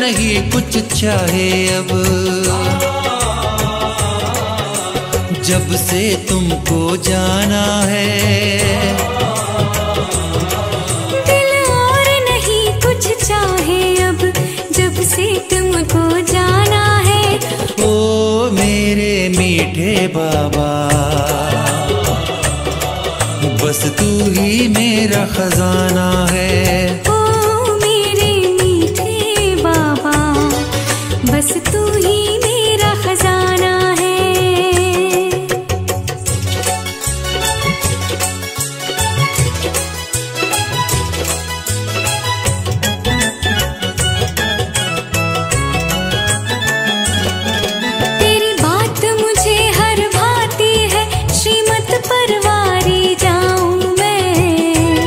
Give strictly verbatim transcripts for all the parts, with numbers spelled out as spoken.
नहीं कुछ चाहे अब, जब से तुमको जाना है। दिल और नहीं कुछ चाहे अब, जब से तुमको जाना है। ओ मेरे मीठे बाबा, बस तू ही मेरा खजाना है। ओ मेरे मीठे बाबा, बस तू ही मेरा खजाना है। तेरी बात मुझे हर भाती है, श्रीमत परवारी जाऊं मैं।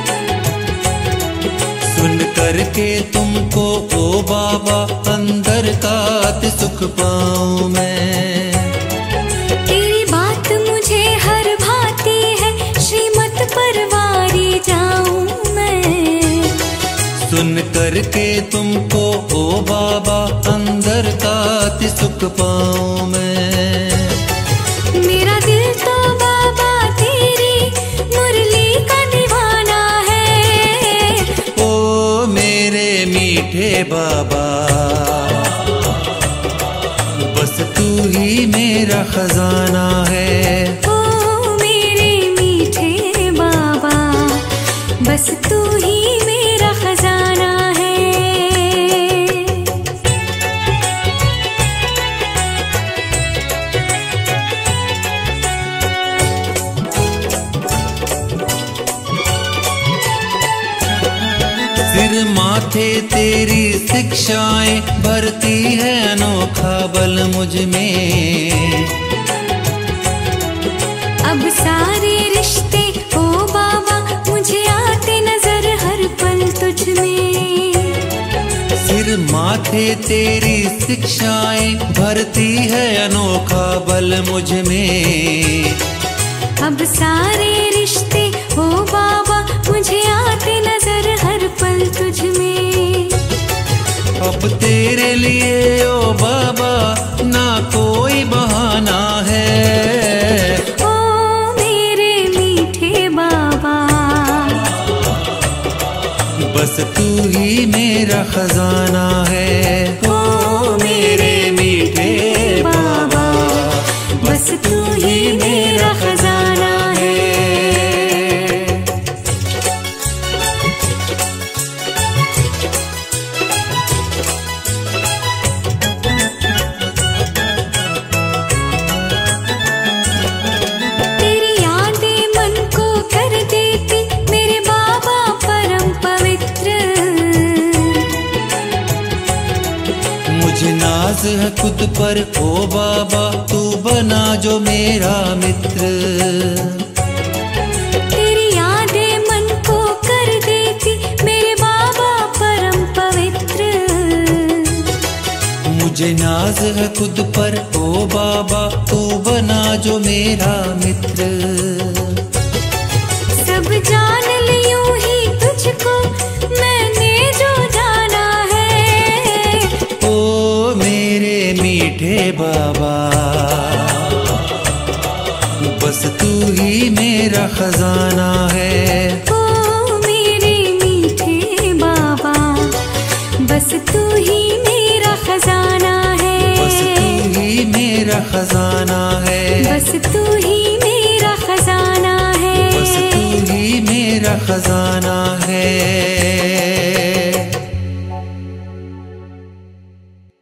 सुन करके तुमको ओ बाबा, अंदर का अति सुख पाऊं मैं। तेरी बात मुझे हर भाती है, श्रीमत परवारी जाऊं मैं। सुन करके तुमको ओ बाबा, अंदर का अति सुख पाऊं मैं। मेरा दिल तो बाबा तेरी मुरली का दीवाना है। ओ मेरे मीठे बाबा, बस तू ही मेरा खजाना है। ओ मेरे मीठे बाबा, बस तू ही मेरा खजाना है। सिर माथे तेरी शिक्षाएं भरती है अनोखा बल मुझ में। अब सारे रिश्ते ओ बाबा मुझे आते नजर हर पल तुझ में। सिर माथे तेरी शिक्षाएं भरती है अनोखा बल मुझ में। अब सारे रिश्ते ओ बाबा मुझे आते नजर हर पल तुझ में। अब तेरे लिए ओ बाबा ना कोई बहाना है। ओ मेरे मीठे बाबा, बस तू ही मेरा खजाना है। ओ मेरे मीठे बाबा, बस तू ही मेरा खजाना है। तेरी यादें मन को कर देती मेरे बाबा परम पवित्र। मुझे नाज है खुद पर ओ बाबा, तू बना जो मेरा मित्र। तेरी यादें मन को कर देती मेरे बाबा परम पवित्र। मुझे नाज है खुद पर ओ बाबा, तू बना जो मेरा मित्र। सब जान लियूं ही तुझको मैंने जो जाना है। ओ मेरे मीठे बाबा, बस तू ही मेरा खजाना है। ओ मेरे मीठे बाबा, बस तू ही मेरा खजाना है। बस तू ही मेरा खजाना है। बस तू ही मेरा खजाना है। बस तू ही मेरा खजाना